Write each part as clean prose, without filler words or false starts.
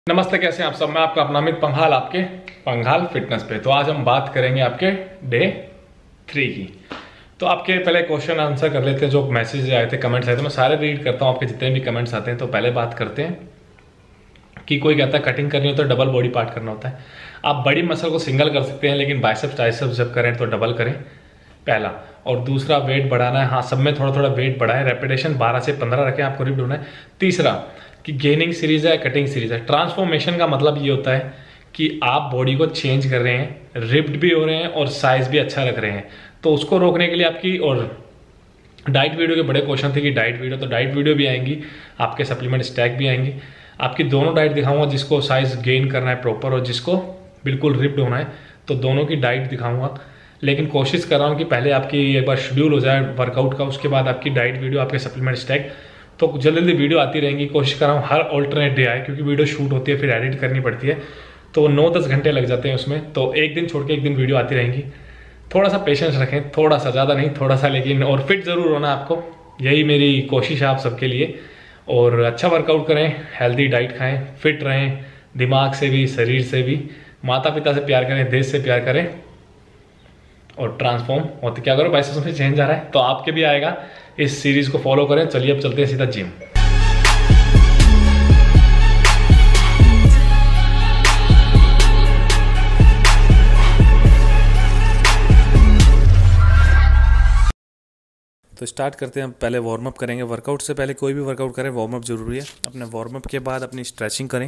नमस्ते, कैसे हैं आप सब। मैं आपका अपना अमित पंघाल, आपके पंघाल फिटनेस पे। तो आज हम बात करेंगे आपके डे 3 की। तो आपके पहले क्वेश्चन आंसर कर लेते हैं। जो मैसेज आए थे, कमेंट्स आए थे, मैं सारे रीड करता हूँ। आपके जितने भी कमेंट्स आते हैं तो पहले बात करते हैं कि कोई कहता है कटिंग करनी हो तो डबल बॉडी पार्ट करना होता है। आप बड़ी मसल को सिंगल कर सकते हैं, लेकिन बाइसेप्स ट्राइसेप्स जब करें तो डबल करें, पहला। और दूसरा, वेट बढ़ाना है, हाँ सब में थोड़ा थोड़ा वेट बढ़ाएं। रेपिटेशन 12 से 15 रखें, आपको रिप ढूंढना है। तीसरा कि गेनिंग सीरीज है, कटिंग सीरीज है। ट्रांसफॉर्मेशन का मतलब ये होता है कि आप बॉडी को चेंज कर रहे हैं, रिप्ड भी हो रहे हैं और साइज भी अच्छा रख रहे हैं। तो उसको रोकने के लिए आपकी, और डाइट वीडियो के बड़े क्वेश्चन थे कि डाइट वीडियो, तो डाइट वीडियो भी आएंगी, आपके सप्लीमेंट स्टैक भी आएंगी। आपकी दोनों डाइट दिखाऊंगा, जिसको साइज गेन करना है प्रॉपर और जिसको बिल्कुल रिप्ड होना है, तो दोनों की डाइट दिखाऊंगा। लेकिन कोशिश कर रहा हूँ कि पहले आपकी एक बार शेड्यूल हो जाए वर्कआउट का, उसके बाद आपकी डाइट वीडियो, आपके सप्लीमेंट स्टैक। तो जल्दी जल्दी वीडियो आती रहेंगी। कोशिश कर रहा हूँ हर ऑल्टरनेट डे आए, क्योंकि वीडियो शूट होती है फिर एडिट करनी पड़ती है, तो 9-10 घंटे लग जाते हैं उसमें। तो एक दिन छोड़ के एक दिन वीडियो आती रहेंगी। थोड़ा सा पेशेंस रखें, थोड़ा सा, ज़्यादा नहीं, थोड़ा सा, लेकिन और फिट ज़रूर होना आपको। यही मेरी कोशिश है आप सबके लिए। और अच्छा वर्कआउट करें, हेल्दी डाइट खाएं, फिट रहें, दिमाग से भी शरीर से भी। माता पिता से प्यार करें, देश से प्यार करें, और ट्रांसफॉर्म होते क्या करो, बाइसेप्स में चेंज आ रहा है तो आपके भी आएगा। इस सीरीज को फॉलो करें। चलिए अब चलते हैं सीधा जिम। तो स्टार्ट करते हैं। पहले वार्म अप करेंगे। वर्कआउट से पहले कोई भी वर्कआउट करें, वार्म अप जरूरी है। अपने वार्म अप के बाद अपनी स्ट्रेचिंग करें,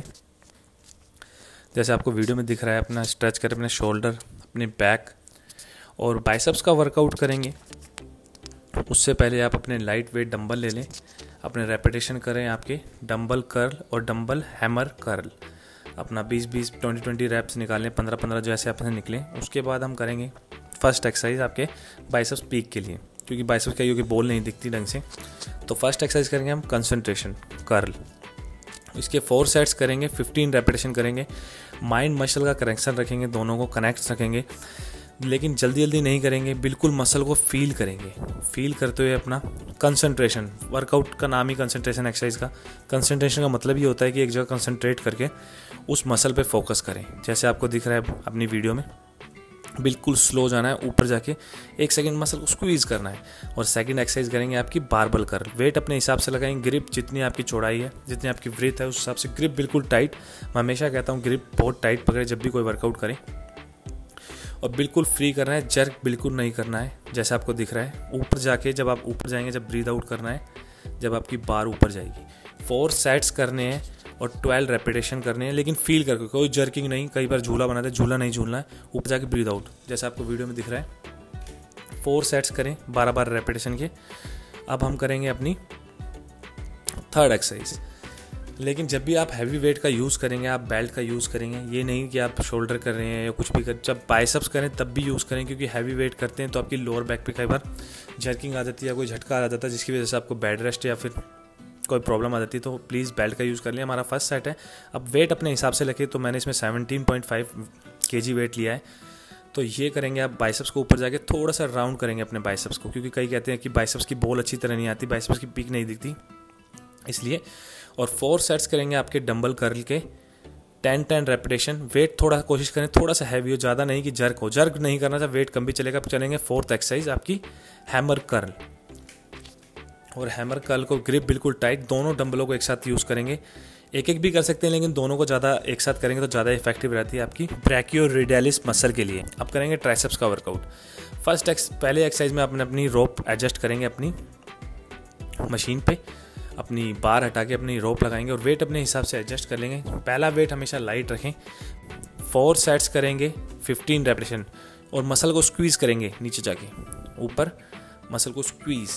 जैसे आपको वीडियो में दिख रहा है। अपना स्ट्रेच करें अपने शोल्डर, अपने बैक और बाइसेप्स का वर्कआउट करेंगे। उससे पहले आप अपने लाइट वेट डंबल ले लें, अपने रेपिटेशन करें आपके डंबल कर्ल और डंबल हैमर कर्ल। अपना 20-20, 20-20 रैप्स निकालें, 15-15 जैसे आपने निकलें। उसके बाद हम करेंगे फर्स्ट एक्सरसाइज आपके बाइसेप्स पीक के लिए, क्योंकि बाइसेप्स का क्योंकि बॉल नहीं दिखती ढंग से। तो फर्स्ट एक्सरसाइज करेंगे हम कंसंट्रेशन कर्ल। इसके 4 सेट्स करेंगे, 15 रेपिटेशन करेंगे। माइंड मसल का कनेक्शन रखेंगे, दोनों को कनेक्ट रखेंगे, लेकिन जल्दी जल्दी नहीं करेंगे। बिल्कुल मसल को फील करेंगे, फील करते हुए अपना कंसंट्रेशन। वर्कआउट का नाम ही कंसंट्रेशन एक्सरसाइज का। कंसंट्रेशन का मतलब ये होता है कि एक जगह कंसंट्रेट करके उस मसल पे फोकस करें, जैसे आपको दिख रहा है अपनी वीडियो में। बिल्कुल स्लो जाना है, ऊपर जाके 1 सेकंड मसल को स्क्वीज करना है। और सेकंड एक्सरसाइज करेंगे आपकी बारबल कर्ल। वेट अपने हिसाब से लगाएंगे, ग्रिप जितनी आपकी चौड़ाई है, जितनी आपकी ब्रेथ है, उस हिसाब से ग्रिप बिल्कुल टाइट। मैं हमेशा कहता हूँ ग्रिप बहुत टाइट पकड़े जब भी कोई वर्कआउट करें, और बिल्कुल फ्री करना है, जर्क बिल्कुल नहीं करना है, जैसे आपको दिख रहा है। ऊपर जाके जब आप ऊपर जाएंगे, जब ब्रीद आउट करना है, जब आपकी बार ऊपर जाएगी। 4 सेट्स करने हैं और 12 रेपिटेशन करने हैं, लेकिन फील करके, कोई जर्किंग नहीं। कई बार झूला बनाते हैं, झूला नहीं झूलना है, ऊपर जाके ब्रीद आउट, जैसे आपको वीडियो में दिख रहा है। 4 सेट्स करें 12-12 रेपिटेशन के। अब हम करेंगे अपनी थर्ड एक्सरसाइज। लेकिन जब भी आप हैवी वेट का यूज़ करेंगे, आप बेल्ट का यूज़ करेंगे। ये नहीं कि आप शोल्डर कर रहे हैं या कुछ भी कर, जब बाइसेप्स करें तब भी यूज़ करें, क्योंकि हैवी वेट करते हैं तो आपकी लोअर बैक पे कई बार जर्किंग आ जाती है या कोई झटका आ जाता है, जिसकी वजह से आपको बेड रेस्ट या फिर कोई प्रॉब्लम आ जाती है। तो प्लीज़ बेल्ट का यूज़ कर लिया। हमारा फर्स्ट सेट है। अब वेट अपने हिसाब से रखें, तो मैंने इसमें 17.5 kg वेट लिया है। तो ये करेंगे आप बाइसेप्स को ऊपर जाके थोड़ा सा राउंड करेंगे अपने बाइसेप्स को, क्योंकि कई कहते हैं कि बाइसेप्स की बॉल अच्छी तरह नहीं आती, बाइसेप्स की पीक नहीं दिखती, इसलिए। और 4 सेट्स करेंगे आपके डंबल कर्ल के 10-10 रेपिटेशन। वेट थोड़ा कोशिश करें थोड़ा सा हैवी हो, ज़्यादा नहीं कि जर्क हो। जर्क नहीं करना चाहिए, वेट कम भी चलेगा। चलेंगे 4th एक्सरसाइज आपकी हैमर कर्ल। और हैमर कर्ल को ग्रिप बिल्कुल टाइट, दोनों डंबलों को एक साथ यूज़ करेंगे। एक एक भी कर सकते हैं, लेकिन दोनों को ज़्यादा एक साथ करेंगे तो ज़्यादा इफेक्टिव रहती है आपकी ब्रैकियोरेडियलिस मसल के लिए। अब करेंगे ट्राइसेप्स का वर्कआउट। पहले एक्सरसाइज में अपनी रोप एडजस्ट करेंगे अपनी मशीन पे, अपनी बार हटा के अपनी रोप लगाएंगे और वेट अपने हिसाब से एडजस्ट कर लेंगे। पहला वेट हमेशा लाइट रखें। 4 सेट्स करेंगे 15 रेपिटेशन, और मसल को स्क्वीज़ करेंगे नीचे जाके, ऊपर मसल को स्क्वीज़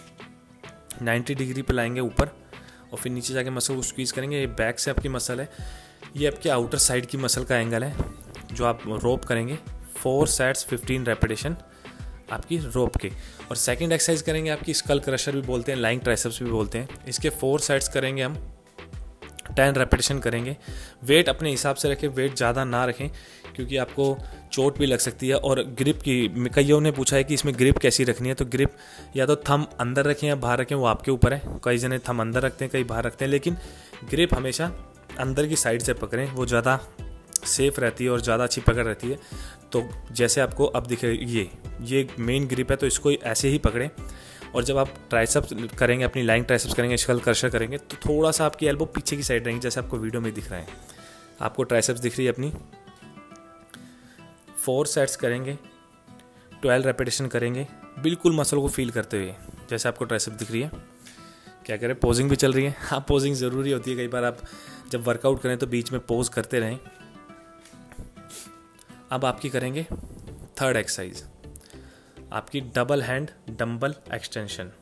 90 डिग्री पे लाएंगे ऊपर, और फिर नीचे जाके मसल को स्क्वीज़ करेंगे। ये बैक से आपकी मसल है, ये आपके आउटर साइड की मसल का एंगल है जो आप रोप करेंगे। 4 सेट्स 15 रेपिटेशन आपकी रोप के। और सेकंड एक्सरसाइज करेंगे आपकी स्कल क्रशर भी बोलते हैं, लाइंग ट्राइसेप्स भी बोलते हैं। इसके 4 सेट्स करेंगे हम, 10 रेपिटेशन करेंगे। वेट अपने हिसाब से रखें, वेट ज़्यादा ना रखें, क्योंकि आपको चोट भी लग सकती है। और ग्रिप की, कईयों ने पूछा है कि इसमें ग्रिप कैसी रखनी है, तो ग्रिप या तो थंब अंदर रखें या बाहर रखें, वो आपके ऊपर है। कई जने थंब अंदर रखते हैं, कई बाहर रखते हैं, लेकिन ग्रिप हमेशा अंदर की साइड से पकड़ें, वो ज़्यादा सेफ रहती है और ज़्यादा अच्छी पकड़ रहती है। तो जैसे आपको अब दिखे ये मेन ग्रिप है, तो इसको ऐसे ही पकड़ें। और जब आप ट्राइसेप्स करेंगे, अपनी लाइंग ट्राइसेप्स करेंगे, स्कल क्रशर करेंगे, तो थोड़ा सा आपकी एल्बो पीछे की साइड रहेंगी, जैसे आपको वीडियो में दिख रहा है। आपको ट्राइसेप्स दिख रही है अपनी। 4 सेट्स करेंगे, 12 रेपिटेशन करेंगे, बिल्कुल मसल को फील करते हुए, जैसे आपको ट्राइसेप्स दिख रही है। क्या करें, पोजिंग भी चल रही है। हाँ, पोजिंग ज़रूरी होती है। कई बार आप जब वर्कआउट करें तो बीच में पोज करते रहें। अब आपकी करेंगे 3rd एक्सरसाइज, आपकी double hand dumbbell extension.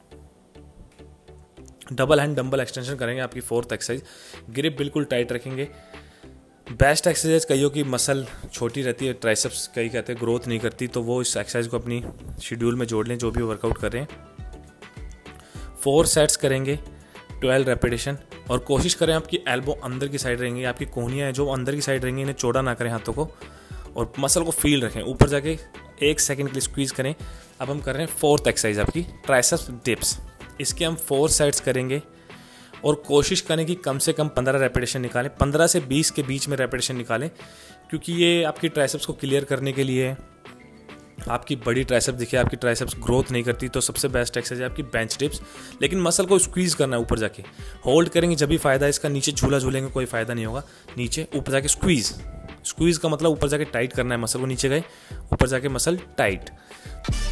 Double hand dumbbell extension करेंगे आपकी 4th एक्सरसाइज। ग्रिप बिल्कुल टाइट रखेंगे। बेस्ट एक्सरसाइज, कईयों की मसल छोटी रहती है, ट्राइसेप्स कई कहते हैं ग्रोथ नहीं करती, तो वो इस एक्सरसाइज को अपनी शेड्यूल में जोड़ लें जो भी वर्कआउट कर रहे हैं। 4 सेट्स करेंगे, 12 रेपिटेशन। और कोशिश करें आपकी एल्बो अंदर की साइड रहेंगी, आपकी कोहनियाँ हैं जो अंदर की साइड रहेंगी, इन्हें चौड़ा ना करें हाथों को, और मसल को फील रखें। ऊपर जाके 1 सेकंड के लिए स्क्वीज़ करें। अब हम कर रहे हैं 4th एक्सरसाइज आपकी ट्राइसेप्स डिप्स। इसके हम 4 सेट्स करेंगे और कोशिश करें कि कम से कम 15 रेपिटेशन निकालें। 15 से 20 के बीच में रेपिटेशन निकालें, क्योंकि ये आपकी ट्राइसेप्स को क्लियर करने के लिए है। आपकी बड़ी ट्राइसेप्स दिखे, आपकी ट्राइसेप्स ग्रोथ नहीं करती, तो सबसे बेस्ट एक्सरसाइज है आपकी बेंच डिप्स। लेकिन मसल को स्क्वीज़ करना है ऊपर जाके। होल्ड करेंगे जब भी फ़ायदा है इसका, नीचे झूला झूलेंगे कोई फ़ायदा नहीं होगा। नीचे ऊपर जाके स्क्वीज़ का मतलब ऊपर जाके टाइट करना है मसल को। नीचे गए, ऊपर जाके मसल टाइट।